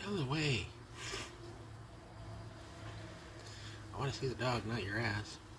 Get out of the way. I want to see the dog, not your ass.